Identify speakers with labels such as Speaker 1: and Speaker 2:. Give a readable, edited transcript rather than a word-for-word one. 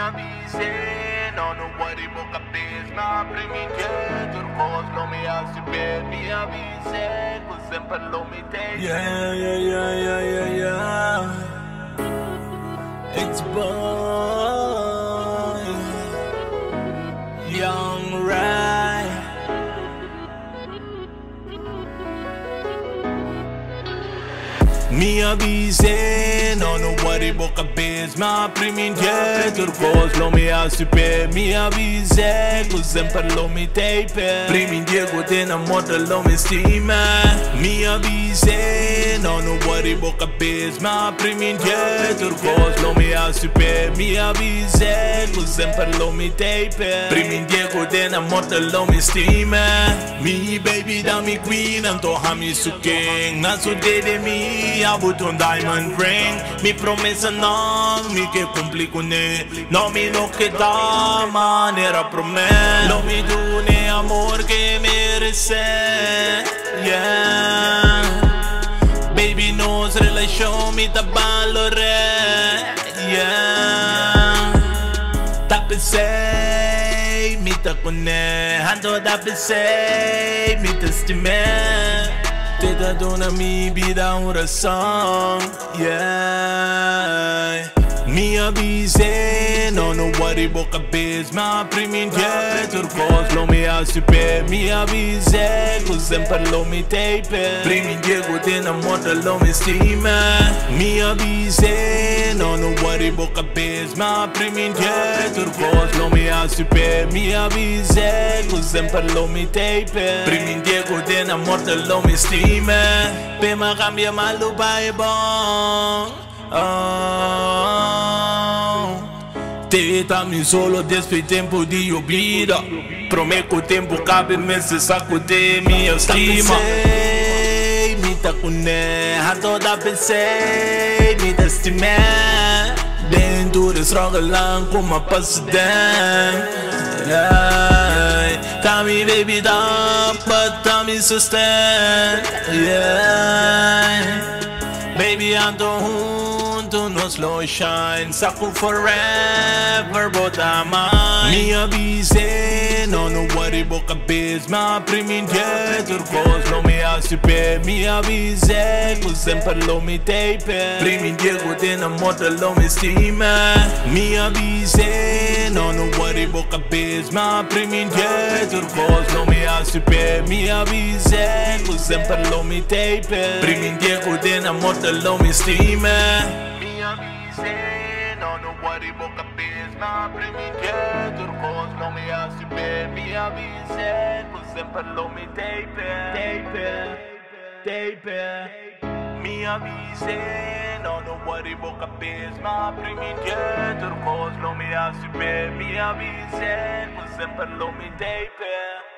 Speaker 1: avise, no worry boca pesna, primi dietro cos lo mi asipe, mi avise, con sempre lo mi te.
Speaker 2: Yeah. It's boy, Young Rai. Mi avise, no worry boca pesna, primi dietro cos lo mi asipe, mi avise, con sempre lo mi te. Primi diego te na moda lo mi stima. Mi avise, no worry boca pesna, primi dietro cos lo mi asipe, mi avise, con sempre lo mi te. Primi diego te na moda lo mi stima. Mi baby da mi queen, anto hami su king, na su de mi. I put un diamond ring. Mi promessa non mi che cumpli con ne. No mi no che da manera promet. No mi tu ne amor che merece. Yeah. Baby nos relation mi da valore. Yeah. Tappe sei mi ta con ne. Hando tappe sei mi ta stime. Te da dona mi vida oração, yeah. Mi avise, no worry boca pesna, primi dietro cos lo mi asipe, mi avise, con sempre lo mi te. Primi diego te na moda lo mi stima. Mi avise, no worry boca pesna, primi dietro cos lo mi asipe, mi avise, con sempre lo mi te. Primi diego te na moda lo mi stima. Pema cambia malu pai bom. Te mi solo desde tempo di oblida. Prometo tempo cabe mese saco de minha estima. Mi ta cune, hado da pensei, mi ta stime. Dentro struggle como a passadan. Tá me baby da, but tá me sustain. Yeah. Baby ando junto, no slow shine. Saco forever, bota mine. Mi avise, no worry boca pesna, primi dietro cos lo mi asipe, mi avise, con sempre lo mi te. Primi diego te na moda lo mi stima. Mi avise, no worry boca pesna, primi dietro cos lo mi asipe, mi avise, con sempre lo mi te. Primi diego te na moda lo mi stima.
Speaker 1: Mi avise, no worry boca pesna, primi dietro cos lo mi asipe, mi avise, con sempre lo mi te. Mi avise, no worry boca pesna, primi dietro cos lo mi asipe, mi avise, con sempre lo mi te.